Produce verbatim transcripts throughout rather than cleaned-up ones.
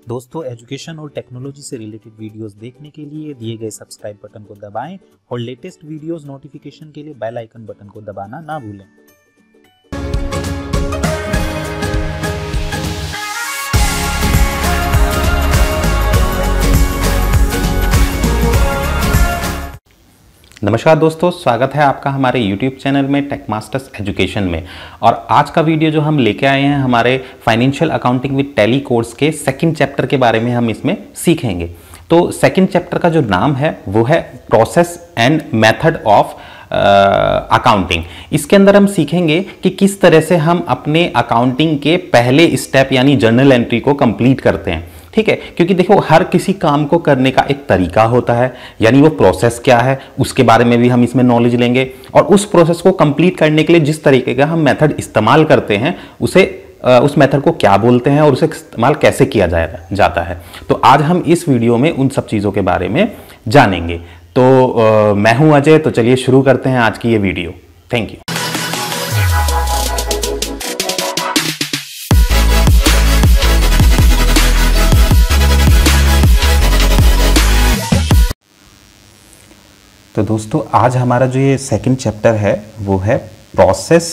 दोस्तों, एजुकेशन और टेक्नोलॉजी से रिलेटेड वीडियोस देखने के लिए दिए गए सब्सक्राइब बटन को दबाएं और लेटेस्ट वीडियोस नोटिफिकेशन के लिए बेल आइकन बटन को दबाना ना भूलें। नमस्कार दोस्तों, स्वागत है आपका हमारे YouTube चैनल में टेक मास्टर्स एजुकेशन में। और आज का वीडियो जो हम लेके आए हैं हमारे financial accounting with Tally course के सेकंड चैप्टर के बारे में हम इसमें सीखेंगे। तो सेकंड चैप्टर का जो नाम है वो है process and method of accounting. इसके अंदर हम सीखेंगे कि किस तरह से हम अपने अकाउंटिंग के पहले स्टेप यानी जर्नल एंट्री को कंप्लीट करते हैं। ठीक है, क्योंकि देखो हर किसी काम को करने का एक तरीका होता है, यानी वो प्रोसेस क्या है उसके बारे में भी हम इसमें नॉलेज लेंगे। और उस प्रोसेस को कंप्लीट करने के लिए जिस तरीके का हम मेथड इस्तेमाल करते हैं उसे उस मेथड को क्या बोलते हैं और उसे इस्तेमाल कैसे किया जाता है। तो आज हम इस वीडियो में उन सब चीज़ों के बारे में जानेंगे। तो आ, मैं हूं अजय, तो चलिए शुरू करते हैं आज की ये वीडियो। Thank you. तो दोस्तों, आज हमारा जो ये सेकंड चैप्टर है वो है process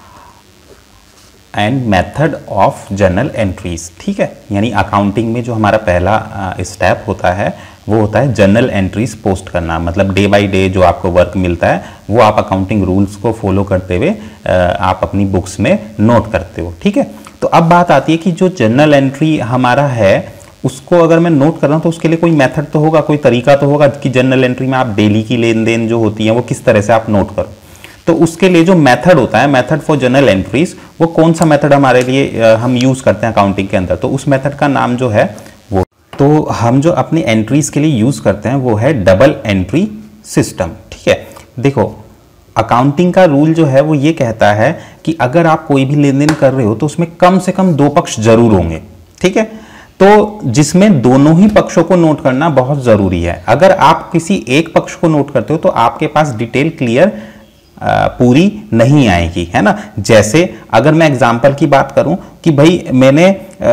and method of journal entries. ठीक है, यानी अकाउंटिंग में जो हमारा पहला स्टेप होता है वो होता है जर्नल एंट्रीज पोस्ट करना। मतलब डे बाय डे जो आपको वर्क मिलता है वो आप अकाउंटिंग रूल्स को फॉलो करते हुए आप अपनी बुक्स में नोट करते हो। ठीक है, तो अब बात आती है कि जो जर्नल एंट्री हमारा है उसको अगर मैं नोट कर रहा हूं तो उसके लिए कोई मेथड तो होगा, कोई तरीका तो होगा कि जर्नल एंट्री में आप डेली की लेन देन जो होती है वो किस तरह से आप नोट करो। तो उसके लिए जो मेथड होता है, मेथड फॉर जर्नल एंट्रीज, वो कौन सा मेथड हमारे लिए हम यूज करते हैं अकाउंटिंग के अंदर, तो उस मेथड का नाम जो है वो, तो हम जो अपनी एंट्रीज के लिए यूज करते हैं वो है डबल एंट्री सिस्टम। ठीक है, देखो अकाउंटिंग का रूल जो है वो ये कहता है कि अगर आप कोई भी लेन देन कर रहे हो तो उसमें कम से कम दो पक्ष जरूर होंगे। ठीक है, तो जिसमें दोनों ही पक्षों को नोट करना बहुत जरूरी है। अगर आप किसी एक पक्ष को नोट करते हो तो आपके पास डिटेल क्लियर पूरी नहीं आएगी, है ना। जैसे अगर मैं एग्जांपल की बात करूं कि भाई मैंने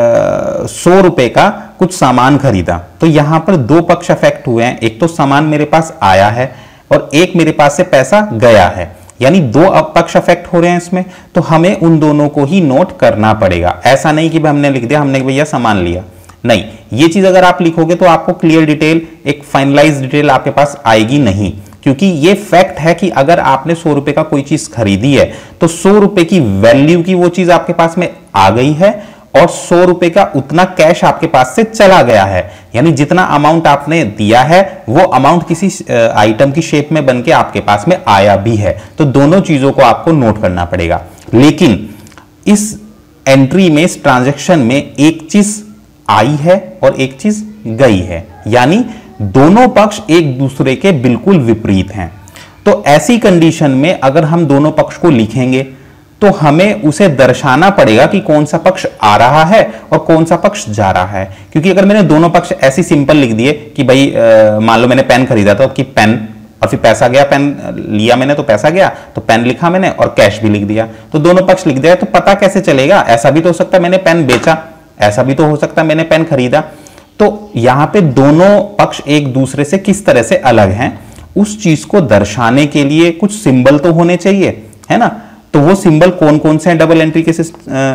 सौ रुपए का कुछ सामान खरीदा, तो यहां पर दो पक्ष अफेक्ट हुए हैं। एक तो सामान मेरे पास आया है और एक मेरे पास से पैसा गया है, यानी दो पक्ष अफेक्ट हो रहे हैं इसमें। तो हमें उन दोनों को ही नोट करना पड़ेगा। ऐसा नहीं कि हमने लिख दिया हमने भैया सामान लिया, नहीं। ये चीज अगर आप लिखोगे तो आपको क्लियर डिटेल, एक फाइनलाइज डिटेल आपके पास आएगी नहीं, क्योंकि ये फैक्ट है कि अगर आपने सौ रुपए का कोई चीज खरीदी है तो सौ रुपए की वैल्यू की वो चीज आपके पास में आ गई है और सौ रुपए का उतना कैश आपके पास से चला गया है, यानी जितना अमाउंट आपने दिया है वो अमाउंट किसी आइटम की शेप में बन के आपके पास में आया भी है। तो दोनों चीजों को आपको नोट करना पड़ेगा। लेकिन इस एंट्री में, इस ट्रांजैक्शन में एक चीज आई है और एक चीज गई है, यानी दोनों पक्ष एक दूसरे के बिल्कुल विपरीत हैं। तो ऐसी कंडीशन में अगर हम दोनों पक्ष को लिखेंगे तो हमें उसे दर्शाना पड़ेगा कि कौन सा पक्ष आ रहा है और कौन सा पक्ष जा रहा है। क्योंकि अगर मैंने दोनों पक्ष ऐसी सिंपल लिख दिए कि भाई मान लो मैंने पेन खरीदा था कि पेन, और फिर पैसा गया, पेन लिया मैंने तो पैसा गया, तो पेन लिखा मैंने और कैश भी लिख दिया, तो दोनों पक्ष लिख दिया, तो पता कैसे चलेगा? ऐसा भी तो हो सकता है मैंने पेन बेचा, ऐसा भी तो हो सकता है मैंने पेन खरीदा। तो यहां पे दोनों पक्ष एक दूसरे से किस तरह से अलग हैं, उस चीज को दर्शाने के लिए कुछ सिंबल तो होने चाहिए, है ना। तो वो सिंबल कौन कौन से हैं डबल एंट्री के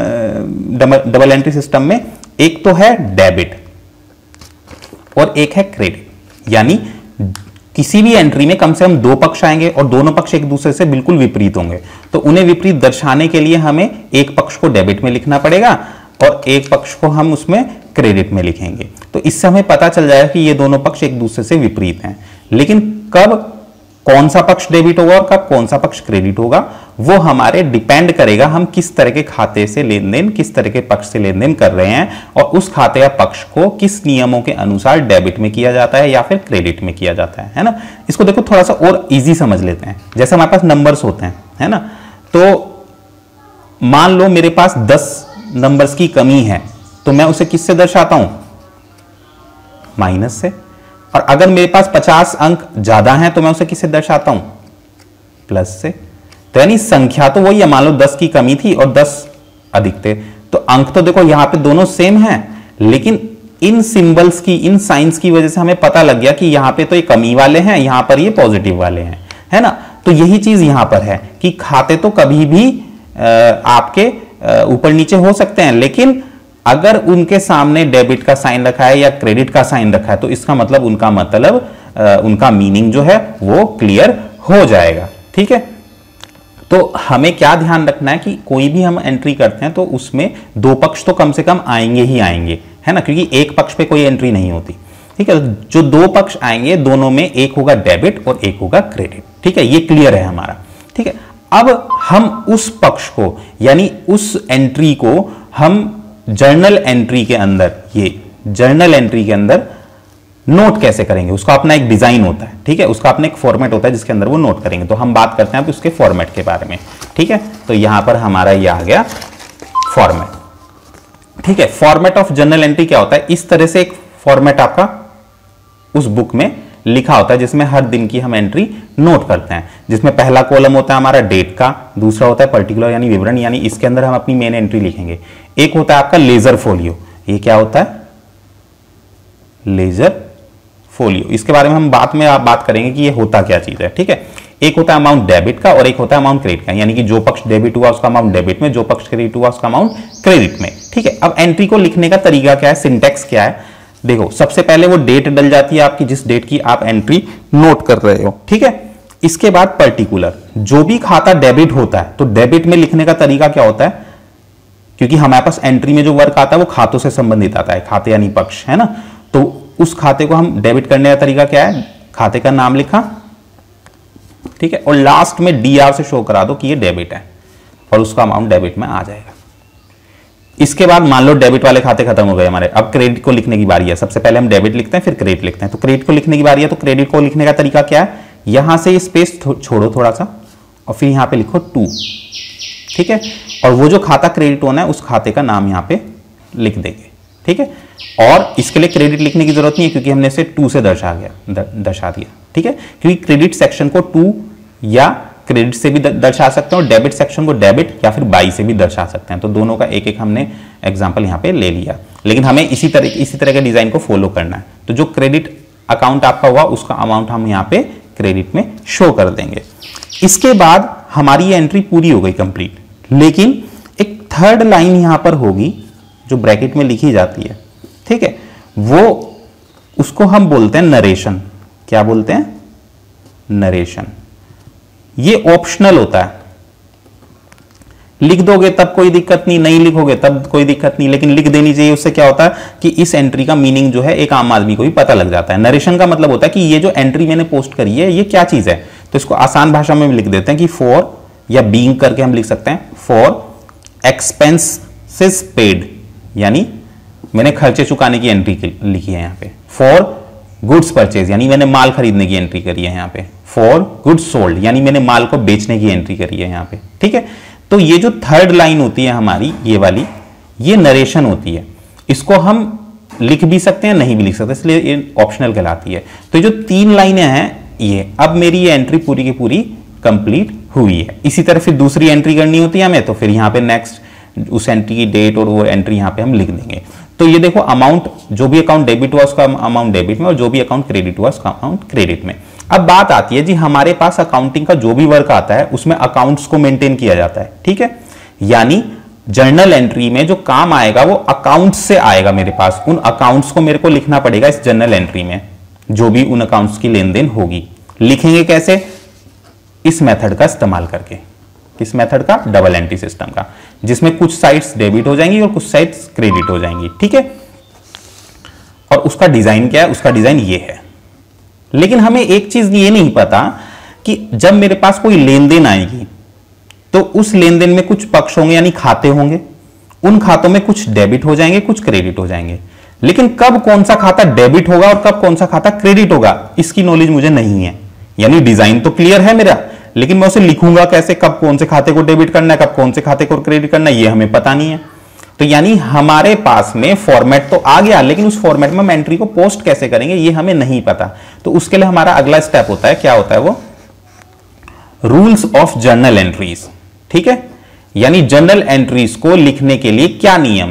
डबल एंट्री सिस्टम में? एक तो है डेबिट और एक है क्रेडिट। यानी किसी भी एंट्री में कम से कम दो पक्ष आएंगे और दोनों पक्ष एक दूसरे से बिल्कुल विपरीत होंगे। तो उन्हें विपरीत दर्शाने के लिए हमें एक पक्ष को डेबिट में लिखना पड़ेगा और एक पक्ष को हम उसमें क्रेडिट में लिखेंगे। तो इससे हमें पता चल जाएगा कि ये दोनों पक्ष एक दूसरे से विपरीत हैं। लेकिन कब कौन सा पक्ष डेबिट होगा और कब कौन सा पक्ष क्रेडिट होगा वो हमारे डिपेंड करेगा हम किस तरह के खाते से लेन देन, किस तरह के पक्ष से लेन देन कर रहे हैं और उस खाते या पक्ष को किस नियमों के अनुसार डेबिट में किया जाता है या फिर क्रेडिट में किया जाता है, है ना। इसको देखो थोड़ा सा और इजी समझ लेते हैं। जैसे हमारे पास नंबर्स होते हैं, है ना, तो मान लो मेरे पास दस नंबर्स की कमी है तो मैं उसे किससे दर्शाता हूं? माइनस से। और अगर मेरे पास पचास अंक ज्यादा हैं तो मैं उसे किससे दर्शाता हूं? प्लस से। तो यानी संख्या तो वही है, मान लो दस की कमी थी और दस अधिक थे, तो अंक तो देखो यहां पे दोनों सेम हैं, लेकिन इन सिंबल्स की, इन साइंस की वजह से हमें पता लग गया कि यहां पे तो ये कमी वाले हैं, यहां पर ये पॉजिटिव वाले हैं, है ना। तो यही चीज यहां पर है कि खाते तो कभी भी आपके ऊपर नीचे हो सकते हैं, लेकिन अगर उनके सामने डेबिट का साइन रखा है या क्रेडिट का साइन रखा है तो इसका मतलब उनका मतलब उनका मीनिंग जो है वो क्लियर हो जाएगा, ठीक है। तो हमें क्या ध्यान रखना है कि कोई भी हम एंट्री करते हैं तो उसमें दो पक्ष तो कम से कम आएंगे ही आएंगे, है ना, क्योंकि एक पक्ष पे कोई एंट्री नहीं होती, ठीक है। जो दो पक्ष आएंगे दोनों में एक होगा डेबिट और एक होगा क्रेडिट, ठीक है, ये क्लियर है हमारा, ठीक है। अब हम उस पक्ष को यानी उस एंट्री को हम जर्नल एंट्री के अंदर, ये जर्नल एंट्री के अंदर नोट कैसे करेंगे, उसका अपना एक डिजाइन होता है, ठीक है, उसका अपना एक फॉर्मेट होता है जिसके अंदर वो नोट करेंगे। तो हम बात करते हैं अब उसके फॉर्मेट के बारे में, ठीक है। तो यहां पर हमारा ये आ गया फॉर्मेट, ठीक है। फॉर्मेट ऑफ जर्नल एंट्री क्या होता है, इस तरह से एक फॉर्मेट आपका उस बुक में लिखा होता है जिसमें हर दिन की हम एंट्री नोट करते हैं, जिसमें पहला कॉलम होता है हमारा डेट का, दूसरा होता है पर्टिकुलर यानी विवरण, यानी इसके अंदर हम अपनी मेन एंट्री लिखेंगे। एक होता है आपका लेजर फोलियो, ये क्या होता है, लेजर फोलियो, इसके बारे में हम बाद में आप बात करेंगे कि ये होता क्या चीज है, ठीक है। एक होता है अमाउंट डेबिट का और एक होता है अमाउंट क्रेडिट का, यानी कि जो पक्ष डेबिट हुआ उसका अमाउंट डेबिट में, जो पक्ष क्रेडिट हुआ उसका अमाउंट क्रेडिट में, ठीक है। अब एंट्री को लिखने का तरीका क्या है, सिंटेक्स क्या है, देखो सबसे पहले वो डेट डल जाती है आपकी जिस डेट की आप एंट्री नोट कर रहे हो, ठीक है। इसके बाद पर्टिकुलर, जो भी खाता डेबिट होता है तो डेबिट में लिखने का तरीका क्या होता है, क्योंकि हमारे पास एंट्री में जो वर्क आता है वो खातों से संबंधित आता है, खाते यानी पक्ष, है ना। तो उस खाते को हम डेबिट करने का तरीका क्या है, खाते का नाम लिखा, ठीक है, और लास्ट में डी आर से शो करा दो कि ये डेबिट है और उसका अमाउंट डेबिट में आ जाएगा। इसके बाद मान लो डेबिट वाले खाते खत्म हो गए हमारे, अब क्रेडिट को लिखने की बारी है। सबसे पहले हम डेबिट लिखते हैं फिर क्रेडिट लिखते हैं, तो क्रेडिट को लिखने की बारी है। तो क्रेडिट को लिखने का तरीका क्या है, यहां से स्पेस छोड़ो थोड़ा सा और फिर यहां पे लिखो टू, ठीक है, और वो जो खाता क्रेडिट होना है उस खाते का नाम यहां पे लिख देंगे, ठीक है। और इसके लिए क्रेडिट लिखने की जरूरत नहीं है क्योंकि हमने इसे टू से दर्शा गया दर्शा दिया, ठीक है, क्योंकि क्रेडिट सेक्शन को टू या क्रेडिट से भी दर्शा सकते हैं और डेबिट सेक्शन को डेबिट या फिर बाई से भी दर्शा सकते हैं। तो दोनों का एक एक हमने एग्जांपल यहां पे ले लिया, लेकिन हमें इसी तरह इसी तरह के डिजाइन को फॉलो करना है। तो जो क्रेडिट अकाउंट आपका हुआ उसका अमाउंट हम यहां पे क्रेडिट में शो कर देंगे। इसके बाद हमारी ये एंट्री पूरी हो गई कंप्लीट, लेकिन एक थर्ड लाइन यहां पर होगी जो ब्रैकेट में लिखी जाती है, ठीक है, वो उसको हम बोलते हैं नरेशन। क्या बोलते हैं, नरेशन। ये ऑप्शनल होता है, लिख दोगे तब कोई दिक्कत नहीं, नहीं लिखोगे तब कोई दिक्कत नहीं, लेकिन लिख देनी चाहिए। उससे क्या होता है कि इस एंट्री का मीनिंग जो है एक आम आदमी को भी पता लग जाता है। नरेशन का मतलब होता है कि ये जो एंट्री मैंने पोस्ट करी है ये क्या चीज है, तो इसको आसान भाषा में लिख देते हैं कि फॉर, या बीइंग करके हम लिख सकते हैं, फॉर एक्सपेंसेस पेड, यानी मैंने खर्चे चुकाने की एंट्री लिखी है यहाँ पे। फॉर गुड्स परचेज, यानी मैंने माल खरीदने की एंट्री करी है यहाँ पे। फॉर गुड्स सोल्ड, यानी मैंने माल को बेचने की एंट्री करी है यहाँ पे, ठीक है। तो ये जो थर्ड लाइन होती है हमारी, ये वाली, ये नरेशन होती है। इसको हम लिख भी सकते हैं, नहीं भी लिख सकते, इसलिए ये ऑप्शनल कहलाती है। तो जो तीन लाइनें हैं ये, अब मेरी ये एंट्री पूरी की पूरी कंप्लीट हुई है। इसी तरह फिर दूसरी एंट्री करनी होती है हमें, तो फिर यहाँ पे नेक्स्ट उस एंट्री की डेट और वो एंट्री यहाँ पे हम लिख देंगे। तो ये देखो, अमाउंट, जो भी अकाउंट डेबिट हुआ उसका अमाउंट डेबिट में और जो भी अकाउंट क्रेडिट हुआ उसका अमाउंट क्रेडिट में। अब बात आती है जी, हमारे पास अकाउंटिंग का जो भी वर्क आता है उसमें अकाउंट्स को मेंटेन किया जाता है, ठीक है। यानी जर्नल एंट्री में जो काम आएगा वो अकाउंट्स से आएगा मेरे पास, उन अकाउंट्स को मेरे को लिखना पड़ेगा इस जर्नल एंट्री में, जो भी उन अकाउंट्स की लेन देन होगी। लिखेंगे कैसे, इस मेथड का इस्तेमाल करके। किस मेथड का, डबल एंट्री सिस्टम का, जिसमें कुछ साइड्स डेबिट हो जाएंगी और कुछ साइड्स क्रेडिट हो जाएंगी, ठीक है। और उसका डिजाइन क्या है, उसका डिजाइन ये है। लेकिन हमें एक चीज ये नहीं पता कि जब मेरे पास कोई लेन देन आएगी तो उस लेन देन में कुछ पक्ष होंगे यानी खाते होंगे, उन खातों में कुछ डेबिट हो जाएंगे कुछ क्रेडिट हो जाएंगे, लेकिन कब कौन सा खाता डेबिट होगा और कब कौन सा खाता क्रेडिट होगा इसकी नॉलेज मुझे नहीं है। यानी डिजाइन तो क्लियर है मेरा, लेकिन मैं उसे लिखूंगा कैसे, कब कौन से खाते को डेबिट करना है कब कौन से खाते को क्रेडिट करना है, ये हमें पता नहीं है। तो यानी हमारे पास में फॉर्मेट तो आ गया, लेकिन उस फॉर्मेट में हम एंट्री को पोस्ट कैसे करेंगे ये हमें नहीं पता। तो उसके लिए हमारा अगला स्टेप होता है, क्या होता है वो, रूल्स ऑफ जर्नल एंट्रीज, ठीक है। यानी जर्नल एंट्रीज को लिखने के लिए क्या नियम है,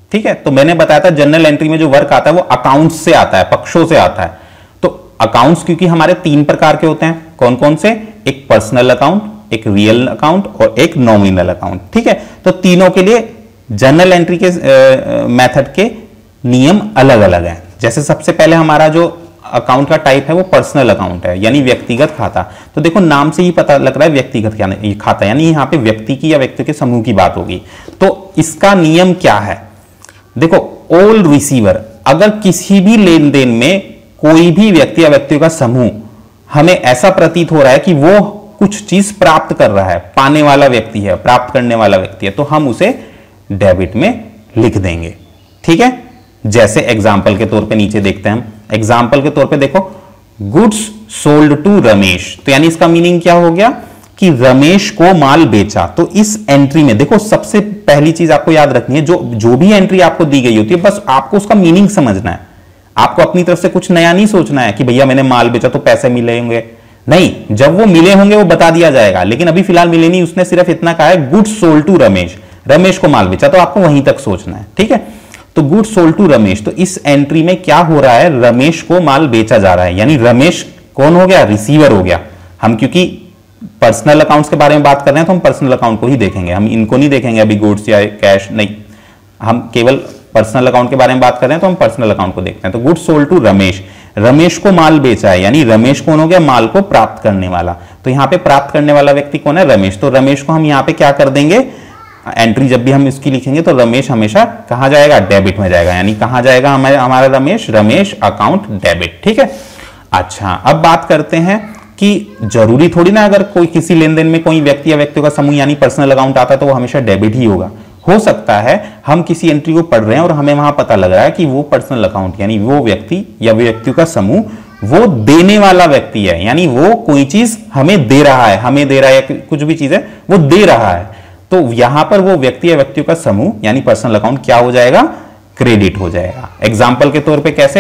ठीक है। तो मैंने बताया था जर्नल एंट्री में जो वर्क आता है वो अकाउंट्स से आता है, पक्षों से आता है। तो अकाउंट्स क्योंकि हमारे तीन प्रकार के होते हैं, कौन कौन से, एक पर्सनल अकाउंट, एक रियल अकाउंट और एक नॉमिनल अकाउंट, ठीक है। तो तीनों के लिए जर्नल एंट्री के मेथड के नियम अलग अलग हैं। जैसे सबसे पहले हमारा जो अकाउंट का टाइप है वो पर्सनल अकाउंट है, यानी व्यक्तिगत खाता। तो देखो नाम से ही पता लग रहा है व्यक्तिगत खाता, यानी यहां पे व्यक्ति की या व्यक्ति के समूह की बात होगी। तो इसका नियम क्या है, देखो ऑल रिसीवर, अगर किसी भी लेन देन में कोई भी व्यक्ति या व्यक्तियों का समूह हमें ऐसा प्रतीत हो रहा है कि वो कुछ चीज प्राप्त कर रहा है, पाने वाला व्यक्ति है, प्राप्त करने वाला व्यक्ति है, तो हम उसे डेबिट में लिख देंगे, ठीक है। जैसे एग्जाम्पल के तौर पे नीचे देखते हैं हम, एग्जाम्पल के तौर पे देखो गुड्स सोल्ड टू रमेश, तो यानी इसका मीनिंग क्या हो गया कि रमेश को माल बेचा। तो इस एंट्री में देखो सबसे पहली चीज आपको याद रखनी है, जो जो भी एंट्री आपको दी गई होती है बस आपको उसका मीनिंग समझना है। आपको अपनी तरफ से कुछ नया नहीं सोचना है कि भैया मैंने माल बेचा तो पैसे मिले होंगे, नहीं, जब वो मिले होंगे वो बता दिया जाएगा, लेकिन अभी फिलहाल मिले नहीं। उसने सिर्फ इतना कहा है goods sold to Ramesh, Ramesh को माल बेचा, तो आपको वहीं तक सोचना है, ठीक है। तो गुड्स सोल्ड टू रमेश, तो इस एंट्री में क्या हो रहा है, रमेश को माल बेचा जा रहा है, यानी रमेश कौन हो गया, रिसीवर हो गया। हम क्योंकि पर्सनल अकाउंट्स के बारे में बात कर रहे हैं तो हम पर्सनल अकाउंट को ही देखेंगे, हम इनको नहीं देखेंगे अभी गुड्स या कैश, नहीं, हम केवल पर्सनल अकाउंट के बारे में बात कर रहे हैं तो हम पर्सनल अकाउंट को देखते हैं। तो goods sold to Ramesh, Ramesh को माल बेचा है, यानी रमेश कौन हो गया, माल को प्राप्त करने वाला। तो यहां पे प्राप्त करने वाला व्यक्ति कौन है, रमेश। तो रमेश को हम यहां पे क्या कर देंगे, एंट्री जब भी हम इसकी लिखेंगे तो रमेश हमेशा कहां जाएगा, डेबिट में जाएगा, यानी कहां जाएगा हमारे हमारा रमेश, रमेश अकाउंट डेबिट, ठीक है। अच्छा, अब बात करते हैं कि जरूरी थोड़ी ना अगर कोई किसी लेन देन में कोई व्यक्ति या व्यक्तियों का समूह यानी पर्सनल अकाउंट आता है तो वो हमेशा डेबिट ही होगा। हो सकता है हम किसी एंट्री को पढ़ रहे हैं और हमें वहां पता लग रहा है कि वो पर्सनल अकाउंट यानी वो व्यक्ति या व्यक्तियों का समूह वो देने वाला व्यक्ति है, यानी वो कोई चीज हमें दे रहा है, हमें दे रहा है, कुछ भी चीज है वो दे रहा है। तो यहां पर वो व्यक्ति या व्यक्तियों का समूह यानी पर्सनल अकाउंट क्या हो जाएगा, क्रेडिट हो जाएगा। एग्जाम्पल के तौर पर कैसे,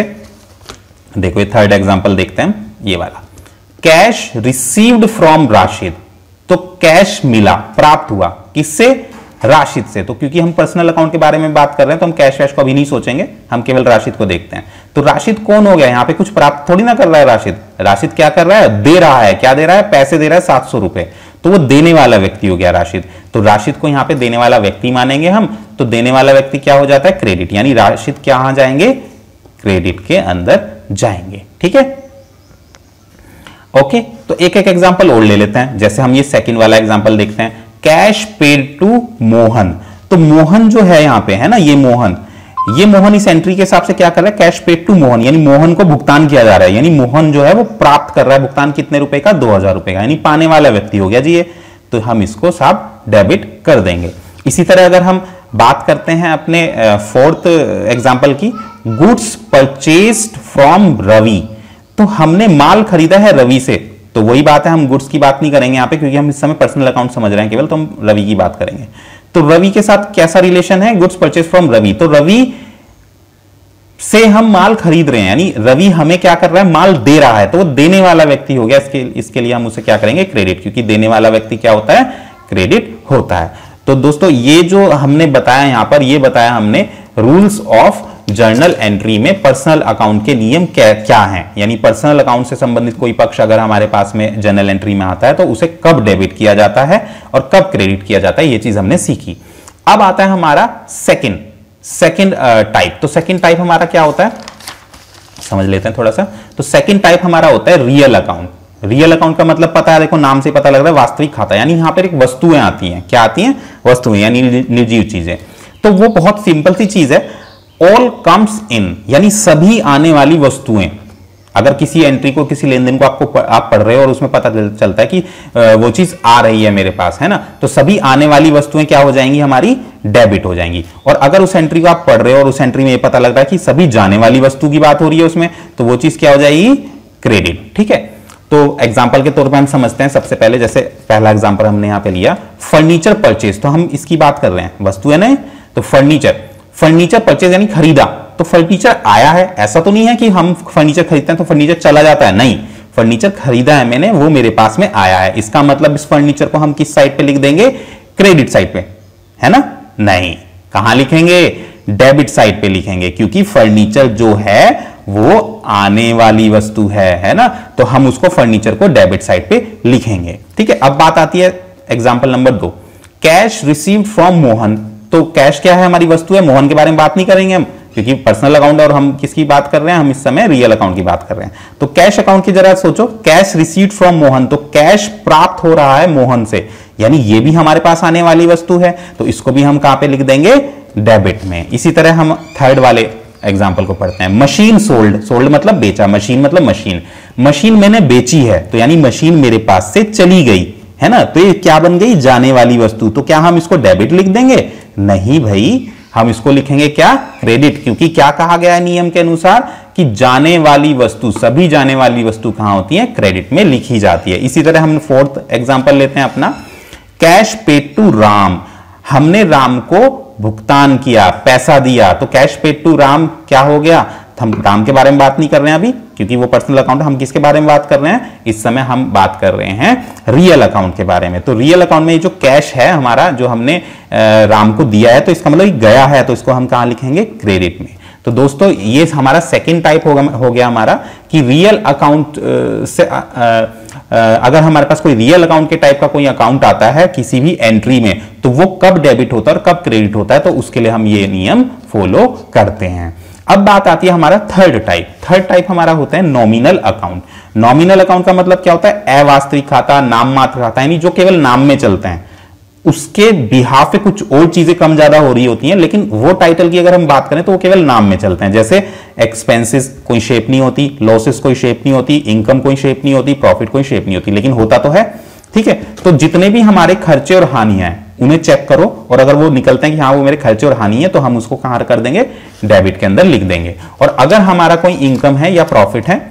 देखो ये थर्ड एग्जाम्पल देखते हैं, ये वाला, कैश रिसीव्ड फ्रॉम राशिद। तो कैश मिला, प्राप्त हुआ, किससे, राशिद से। तो क्योंकि हम पर्सनल अकाउंट के बारे में बात कर रहे हैं तो हम कैश वैश को अभी नहीं सोचेंगे, हम केवल राशिद को देखते हैं। तो राशिद कौन हो गया, यहां पे कुछ प्राप्त थोड़ी ना कर रहा है राशिद, राशिद क्या कर रहा है, दे रहा है, क्या दे रहा है, पैसे दे रहा है सात सौ रुपए, तो वो देने वाला व्यक्ति हो गया राशिद। तो राशिद को यहां पे देने वाला व्यक्ति मानेंगे हम, तो देने वाला व्यक्ति क्या हो जाता है, क्रेडिट, यानी राशिद कहां जाएंगे, क्रेडिट के अंदर जाएंगे, ठीक है। ओके, तो एक एक एग्जांपल और ले लेते हैं। जैसे हम ये सेकंड वाला एग्जांपल देखते हैं, कैश पेड टू मोहन। तो मोहन जो है यहां पे है ना, ये मोहन, ये मोहन इस एंट्री के हिसाब से क्या कर रहा है, कैश पेड टू मोहन, यानी मोहन को भुगतान किया जा रहा है, यानी मोहन जो है वो प्राप्त कर रहा है भुगतान कितने रुपए का, दो हजार रुपए का, यानी पाने वाला व्यक्ति हो गया जी ये। तो हम इसको साफ डेबिट कर देंगे। इसी तरह अगर हम बात करते हैं अपने फोर्थ एग्जाम्पल की, गुड्स परचेस्ड फ्रॉम रवि। तो हमने माल खरीदा है रवि से, तो वही बात है, हम गुड्स की बात नहीं करेंगे यहाँ पे क्योंकि हम इस समय पर्सनल अकाउंट समझ रहे हैं केवल, तो हम रवि की बात करेंगे। तो रवि के साथ कैसा रिलेशन है, गुड्स परचेज फ्रॉम रवि। तो रवि से हम माल खरीद रहे हैं, यानी रवि हमें क्या कर रहा है, माल दे रहा है, तो वो देने वाला व्यक्ति हो गया। इसके इसके लिए हम उसे क्या करेंगे, क्रेडिट, क्योंकि देने वाला व्यक्ति क्या होता है, क्रेडिट होता है। तो दोस्तों ये जो हमने बताया यहां पर, ये बताया हमने रूल्स ऑफ जर्नल एंट्री में पर्सनल अकाउंट के नियम क्या क्या हैं, यानी पर्सनल अकाउंट से संबंधित कोई पक्ष अगर हमारे पास में जर्नल एंट्री में आता है तो उसे कब डेबिट किया जाता है और कब क्रेडिट किया जाता है, ये चीज हमने सीखी। अब आता है हमारा सेकंड सेकंड टाइप। तो सेकंड टाइप हमारा क्या होता है, समझ लेते हैं थोड़ा सा। तो सेकंड टाइप हमारा होता है रियल अकाउंट। रियल अकाउंट का मतलब पता है, देखो नाम से पता लग रहा है, वास्तविक खाता, यानी यहां पर एक वस्तुएं आती हैं, क्या आती हैं, वस्तुएं, यानी निर्जीव चीजें। तो वो बहुत सिंपल सी चीज है, ऑल कम्स इन, यानी सभी आने वाली वस्तुएं। अगर किसी एंट्री को, किसी लेन देन को आपको आप पढ़ रहे हो और उसमें पता चलता है कि वो चीज आ रही है मेरे पास, है ना, तो सभी आने वाली वस्तुएं क्या हो जाएंगी, हमारी डेबिट हो जाएंगी। और अगर उस एंट्री को आप पढ़ रहे हो और उस एंट्री में ये पता लग रहा है कि सभी जाने वाली वस्तु की बात हो रही है उसमें, तो वो चीज क्या हो जाएगी, क्रेडिट, ठीक है। तो एग्जाम्पल के तौर पर हम समझते हैं, सबसे पहले जैसे पहला एग्जाम्पल हमने यहां पे लिया, फर्नीचर परचेज। तो हम इसकी बात कर रहे हैं, वस्तु है ना, तो फर्नीचर फर्नीचर परचेज यानी खरीदा। तो फर्नीचर आया है, ऐसा तो नहीं है कि हम फर्नीचर खरीदते हैं तो फर्नीचर चला जाता है, नहीं, फर्नीचर खरीदा है मैंने, वो मेरे पास में आया है। इसका मतलब इस फर्नीचर को हम किस साइड पे लिख देंगे, क्रेडिट साइड पे, है ना, नहीं, कहां लिखेंगे, डेबिट साइड पे लिखेंगे, क्योंकि फर्नीचर जो है वो आने वाली वस्तु है है ना, तो हम उसको फर्नीचर को डेबिट साइड पे लिखेंगे। ठीक है, अब बात आती है एग्जांपल नंबर दो, कैश रिसीव्ड फ्रॉम मोहन। तो कैश क्या है, हमारी वस्तु है, मोहन के बारे में बात नहीं करेंगे हम, क्योंकि पर्सनल अकाउंट और हम किसकी बात कर रहे हैं, हम इस समय रियल अकाउंट की बात कर रहे हैं। तो कैश अकाउंट की जरा सोचो, कैश रिसीव्ड फ्रॉम मोहन, तो कैश प्राप्त हो रहा है मोहन से, यानी ये भी हमारे पास आने वाली वस्तु है, तो इसको भी हम कहां पे लिख देंगे, डेबिट में। इसी तरह हम थर्ड वाले एग्जाम्पल को पढ़ते हैं, मशीन सोल्ड, सोल्ड मतलब बेचा, मशीन मतलब मशीन, मशीन मैंने बेची है, तो यानी मशीन मेरे पास से चली गई है ना, तो ये क्या बन गई, जाने वाली वस्तु। तो क्या हम इसको डेबिट लिख देंगे, नहीं भाई, हम इसको लिखेंगे क्या, क्रेडिट, क्योंकि क्या कहा गया है नियम के अनुसार कि जाने वाली वस्तु, सभी जाने वाली वस्तु कहां होती है, क्रेडिट में लिखी जाती है। इसी तरह हम फोर्थ एग्जांपल लेते हैं अपना, कैश पेड टू राम, हमने राम को भुगतान किया, पैसा दिया, तो कैश पेड टू राम क्या हो गया, हम राम के बारे में बात नहीं कर रहे हैं अभी, क्योंकि वो पर्सनल अकाउंट है, हम किसके बारे में बात कर रहे हैं, इस समय हम बात कर रहे हैं रियल अकाउंट के बारे में। तो रियल अकाउंट में ये जो कैश है हमारा, जो हमने राम को दिया है, तो इसका मतलब गया है, तो इसको हम कहां लिखेंगे, क्रेडिट में। तो दोस्तों ये हमारा सेकंड टाइप हो, हो गया हमारा कि रियल अकाउंट से आ, आ, अगर हमारे पास कोई रियल अकाउंट के टाइप का कोई अकाउंट आता है किसी भी एंट्री में, तो वो कब डेबिट होता है और कब क्रेडिट होता है, तो उसके लिए हम ये नियम फॉलो करते हैं। अब बात आती है हमारा थर्ड टाइप, थर्ड टाइप हमारा होता है नॉमिनल अकाउंट। नॉमिनल अकाउंट का मतलब क्या होता है, अवास्तविक खाता, नाम मात्र खाता, यानी जो केवल नाम में चलते हैं, उसके बिहाफ पे कुछ और चीजें कम ज्यादा हो रही होती हैं, लेकिन वो टाइटल की अगर हम बात करें तो वो केवल नाम में चलते हैं। जैसे एक्सपेंसेस कोई शेप नहीं होती, लॉसेस कोई शेप नहीं होती, इनकम कोई शेप नहीं होती, प्रॉफिट कोई शेप नहीं होती, लेकिन होता तो है। ठीक है, तो जितने भी हमारे खर्चे और हानियां हैं उन्हें चेक करो, और अगर वो निकलते हैं कि हाँ वो मेरे खर्चे और हानि है, तो हम उसको कहां कर देंगे, डेबिट के अंदर लिख देंगे। और अगर हमारा कोई इनकम है या प्रॉफिट है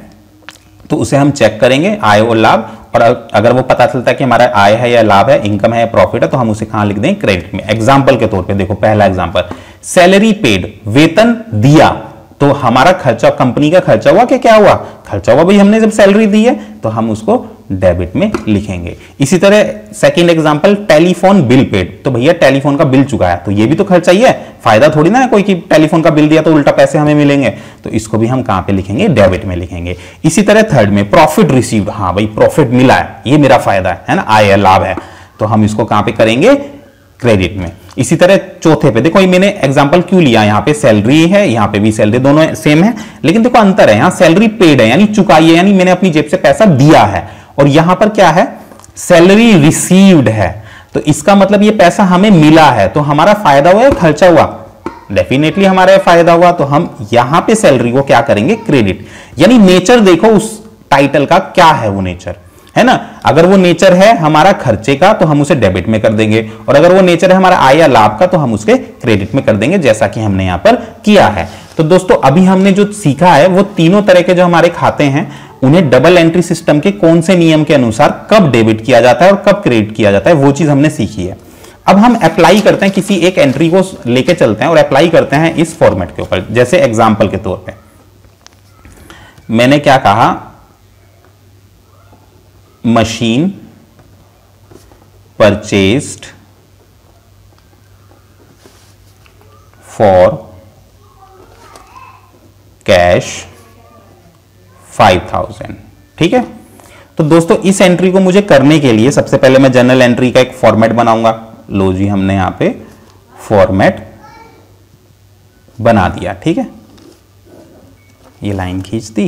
तो उसे हम चेक करेंगे, आय और लाभ, और अगर वो पता चलता है कि हमारा आय है या लाभ है, इनकम है या प्रॉफिट है, तो हम उसे कहां लिख देंगे, क्रेडिट में। एग्जांपल के तौर पे देखो, पहला एग्जांपल, सैलरी पेड, वेतन दिया, तो हमारा खर्चा, कंपनी का खर्चा हुआ कि क्या हुआ, खर्चा हुआ भाई, हमने जब सैलरी दी है तो हम उसको डेबिट में लिखेंगे। इसी तरह second example, telephone bill paid, तो भैया टेलीफोन का बिल चुका है, तो ये भी तो खर्चा ही है, फायदा थोड़ी ना है कोई कि टेलीफोन का बिल दिया तो उल्टा पैसे हमें मिलेंगे, तो इसको भी हम कहां पे लिखेंगे, डेबिट में लिखेंगे। इसी तरह थर्ड में प्रॉफिट रिसीव्ड, हाँ भाई प्रॉफिट मिला है, ये मेरा फायदा है, है ना, आय है, लाभ है, तो हम इसको कहां पे करेंगे, क्रेडिट में। इसी तरह चौथे पे देखो, ये मैंने एग्जांपल क्यों लिया, यहां पे सैलरी है, यहां पे भी सैलरी, दोनों सेम है, लेकिन देखो अंतर है, यहां सैलरी पेड है यानी चुकाई है, यानी मैंने अपनी जेब से पैसा दिया है, और यहां पर क्या है, सैलरी रिसीव्ड है, तो इसका मतलब ये पैसा हमें मिला है, तो हमारा फायदा हुआ या खर्चा हुआ, डेफिनेटली हमारा फायदा हुआ, तो हम यहां पे सैलरी को क्या करेंगे, क्रेडिट। यानी नेचर देखो उस टाइटल का क्या है, वो नेचर है ना, अगर वो नेचर है हमारा खर्चे का तो हम उसे डेबिट में कर देंगे, और अगर वो नेचर है हमारा आय या लाभ का तो हम उसके क्रेडिट में कर देंगे, जैसा कि हमने यहां पर किया है। तो दोस्तों अभी हमने जो सीखा है वो तीनों तरह के जो हमारे खाते हैं उन्हें डबल एंट्री सिस्टम के कौन से नियम के अनुसार कब डेबिट किया जाता है और कब क्रेडिट किया जाता है, वो चीज हमने सीखी है। अब हम अप्लाई करते हैं, किसी एक एंट्री को लेके चलते हैं और अप्लाई करते हैं इस फॉर्मेट के ऊपर। जैसे एग्जाम्पल के तौर पर मैंने क्या कहा, machine purchased for cash five thousand. ठीक है, तो दोस्तों इस एंट्री को मुझे करने के लिए सबसे पहले मैं जनरल एंट्री का एक फॉर्मेट बनाऊंगा। लो जी, हमने यहां पे फॉर्मेट बना दिया। ठीक है, ये लाइन खींच दी,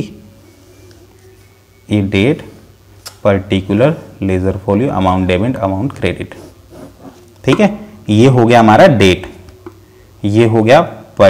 ये date, particular, ledger folio, amount debit, amount credit. ठीक है, ये हो गया हमारा डेट, ये हो गया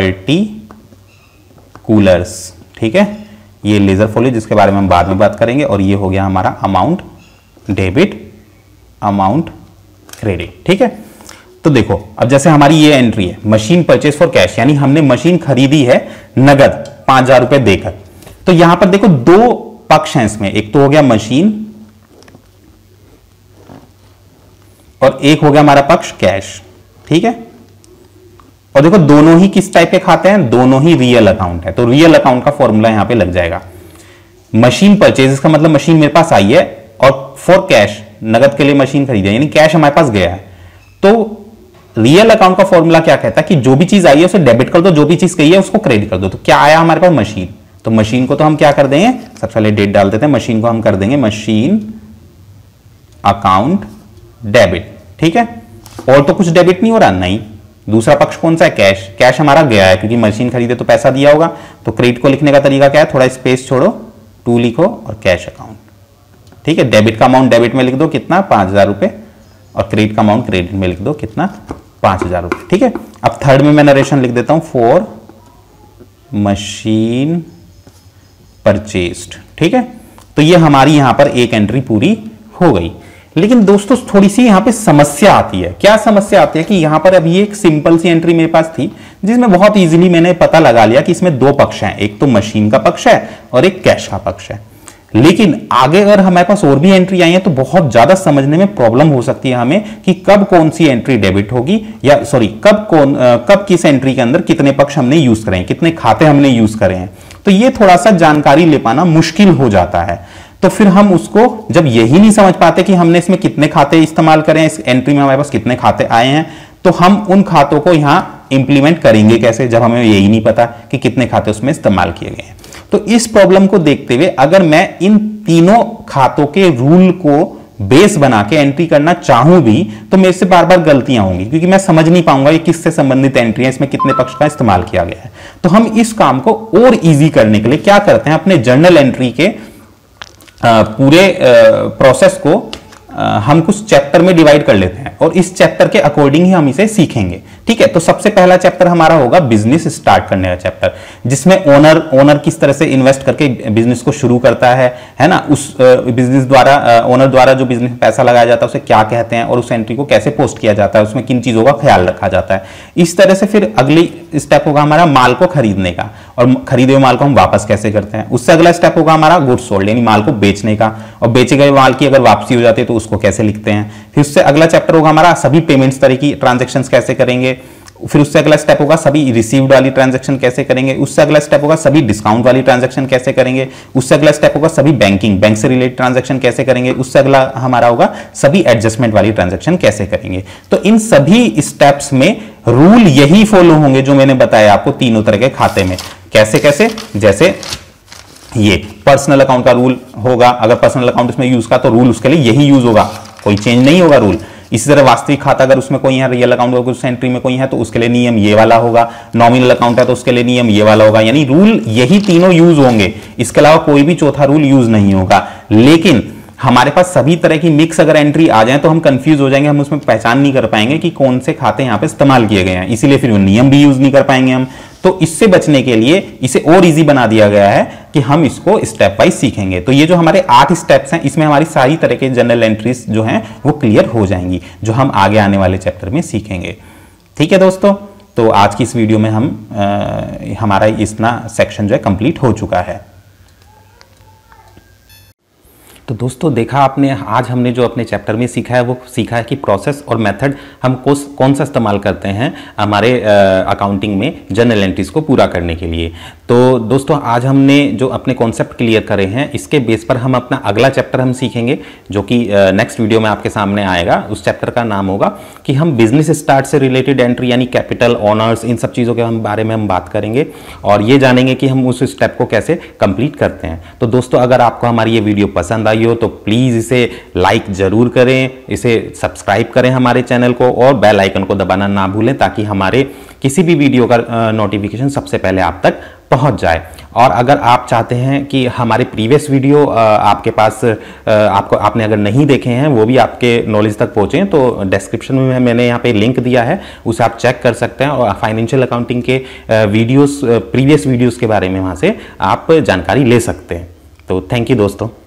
पर्टिकुलर्स। ठीक है, ये लेजर फोलियो जिसके बारे में हम बाद में बात करेंगे, और ये हो गया हमारा अमाउंट डेबिट, अमाउंट क्रेडिट। ठीक है, तो देखो अब जैसे हमारी ये एंट्री है, मशीन परचेज फॉर कैश, यानी हमने मशीन खरीदी है नगद पांच हजार रुपए देकर। तो यहां पर देखो दो पक्ष हैं इसमें, एक तो हो गया मशीन और एक हो गया हमारा पक्ष कैश। ठीक है, और देखो दोनों ही किस टाइप के खाते हैं, दोनों ही रियल अकाउंट है, तो रियल अकाउंट का फॉर्मूला यहां पे लग जाएगा। मशीन परचेज, इसका मतलब मशीन मेरे पास आई है, और फॉर कैश, नगद के लिए मशीन खरीदी है, यानी कैश हमारे पास गया है, तो रियल अकाउंट का फॉर्मूला क्या कहता है कि जो भी चीज आई है उसे डेबिट कर दो, जो भी चीज कही है उसको क्रेडिट कर दो। तो क्या आया हमारे पास? मशीन। तो मशीन को तो हम क्या कर देंगे, सबसे पहले डेट डाल देते हैं, मशीन को हम कर देंगे मशीन अकाउंट डेबिट। ठीक है, और तो कुछ डेबिट नहीं हो रहा, नहीं। दूसरा पक्ष कौन सा है? कैश। कैश हमारा गया है क्योंकि मशीन खरीदे तो पैसा दिया होगा। तो क्रेडिट को लिखने का तरीका क्या है? थोड़ा स्पेस छोड़ो, टू लिखो और कैश अकाउंट। ठीक है, डेबिट का अमाउंट डेबिट में लिख दो कितना? पांच हजार रुपए, और क्रेडिट का अमाउंट क्रेडिट में लिख दो कितना? पांच हजार रुपए। ठीक है, अब थर्ड में मैं नरेशन लिख देता हूं फॉर मशीन परचेस्ड। ठीक है, तो ये हमारी यहां पर एक एंट्री पूरी हो गई। लेकिन दोस्तों थोड़ी सी यहां पे समस्या आती है। क्या समस्या आती है कि यहां पर अभी एक सिंपल सी एंट्री मेरे पास थी जिसमें बहुत इजीली मैंने पता लगा लिया कि इसमें दो पक्ष हैं, एक तो मशीन का पक्ष है और एक कैश का पक्ष है। लेकिन आगे अगर हमारे पास और भी एंट्री आई है तो बहुत ज्यादा समझने में प्रॉब्लम हो सकती है हमें कि कब कौन सी एंट्री डेबिट होगी, या सॉरी कब कौन कब किस एंट्री के अंदर कितने पक्ष हमने यूज करें, कितने खाते हमने यूज करें हैं। तो ये थोड़ा सा जानकारी ले पाना मुश्किल हो जाता है। तो फिर हम उसको जब यही नहीं समझ पाते कि हमने इसमें कितने खाते इस्तेमाल करें, इस एंट्री में हमारे पास कितने खाते आए हैं, तो हम उन खातों को यहां इंप्लीमेंट करेंगे कैसे जब हमें यही नहीं पता कि कितने खाते उसमें इस्तेमाल किए गए हैं। तो इस प्रॉब्लम को देखते हुए अगर मैं इन तीनों खातों के रूल को बेस बना के एंट्री करना चाहूं भी तो मेरे से बार बार गलतियां होंगी, क्योंकि मैं समझ नहीं पाऊंगा ये किससे संबंधित एंट्री है, इसमें कितने पक्ष का इस्तेमाल किया गया है। तो हम इस काम को और इजी करने के लिए क्या करते हैं, अपने जर्नल एंट्री के पूरे प्रोसेस को हम कुछ चैप्टर में डिवाइड कर लेते हैं और इस चैप्टर के अकॉर्डिंग ही हम इसे सीखेंगे। ठीक है, तो सबसे पहला चैप्टर हमारा होगा बिजनेस स्टार्ट करने का चैप्टर, जिसमें ओनर ओनर किस तरह से इन्वेस्ट करके बिजनेस को शुरू करता है है ना, उस बिजनेस द्वारा ओनर द्वारा जो बिजनेस में पैसा लगाया जाता है उसे क्या कहते हैं और उस एंट्री को कैसे पोस्ट किया जाता है, उसमें किन चीजों का ख्याल रखा जाता है। इस तरह से फिर अगली स्टेप होगा हमारा माल को खरीदने का, और खरीदे हुए माल को हम वापस कैसे करते हैं। उससे अगला स्टेप होगा हमारा गुड्स सोल्ड, यानी माल को बेचने का, और बेचे गए माल की अगर वापसी हो जाती है तो उसको कैसे लिखते हैं। फिर उससे अगला चैप्टर होगा हमारा सभी पेमेंट्स तरह की ट्रांजेक्शन कैसे करेंगे। फिर उससे अगला स्टेप होगा सभी रिसीव्ड वाली ट्रांजैक्शन कैसे करेंगे। उससे अगला स्टेप होगा सभी डिस्काउंट वाली ट्रांजैक्शन कैसे करेंगे। उससे अगला स्टेप होगा सभी बैंकिंग बैंक से रिलेटेड ट्रांजैक्शन कैसे करेंगे। उससे अगला हमारा होगा सभी एडजस्टमेंट वाली ट्रांजैक्शन कैसे करेंगे। तो इन सभी स्टेप्स में रूल यही फॉलो होंगे जो मैंने बताया आपको तीनों तरह के खाते में। कैसे कैसे, जैसे ये पर्सनल अकाउंट का रूल होगा, अगर पर्सनल अकाउंट इसमें यूज का तो रूल उसके लिए यही यूज होगा, कोई चेंज नहीं होगा रूल। इसी तरह वास्तविक खाता अगर उसमें कोई है, रियल अकाउंट अगर उस एंट्री में कोई है तो उसके लिए नियम ये वाला होगा। नॉमिनल अकाउंट है तो उसके लिए नियम ये वाला होगा। यानी रूल यही तीनों यूज होंगे, इसके अलावा कोई भी चौथा रूल यूज नहीं होगा। लेकिन हमारे पास सभी तरह की मिक्स अगर एंट्री आ जाए तो हम कंफ्यूज हो जाएंगे, हम उसमें पहचान नहीं कर पाएंगे कि कौन से खाते यहाँ पे इस्तेमाल किए गए हैं, इसीलिए फिर नियम भी यूज नहीं कर पाएंगे हम। तो इससे बचने के लिए इसे और इजी बना दिया गया है कि हम इसको स्टेप वाइज सीखेंगे। तो ये जो हमारे आठ स्टेप्स हैं इसमें हमारी सारी तरह के जनरल एंट्रीज जो हैं वो क्लियर हो जाएंगी, जो हम आगे आने वाले चैप्टर में सीखेंगे। ठीक है दोस्तों, तो आज की इस वीडियो में हम आ, हमारा इतना सेक्शन जो है कंप्लीट हो चुका है। तो दोस्तों देखा आपने, आज हमने जो अपने चैप्टर में सीखा है वो सीखा है कि प्रोसेस और मेथड हम कोस कौन सा इस्तेमाल करते हैं हमारे अकाउंटिंग में जनरल एंट्रीज को पूरा करने के लिए। तो दोस्तों आज हमने जो अपने कॉन्सेप्ट क्लियर करे हैं इसके बेस पर हम अपना अगला चैप्टर हम सीखेंगे जो कि नेक्स्ट वीडियो में आपके सामने आएगा। उस चैप्टर का नाम होगा कि हम बिजनेस स्टार्ट से रिलेटेड एंट्री यानी कैपिटल ऑनर्स इन सब चीज़ों के हम बारे में हम बात करेंगे और ये जानेंगे कि हम उस स्टेप को कैसे कंप्लीट करते हैं। तो दोस्तों अगर आपको हमारी ये वीडियो पसंद आई हो तो प्लीज इसे लाइक जरूर करें, इसे सब्सक्राइब करें हमारे चैनल को और बेल आइकन को दबाना ना भूलें ताकि हमारे किसी भी वीडियो का नोटिफिकेशन सबसे पहले आप तक पहुंच जाए। और अगर आप चाहते हैं कि हमारे प्रीवियस वीडियो आपके पास आपको आपने अगर नहीं देखे हैं वो भी आपके नॉलेज तक पहुंचे तो डिस्क्रिप्शन में मैंने यहाँ पे लिंक दिया है, उसे आप चेक कर सकते हैं और फाइनेंशियल अकाउंटिंग के वीडियोस प्रीवियस वीडियोस के बारे में वहाँ से आप जानकारी ले सकते हैं। तो थैंक यू दोस्तों।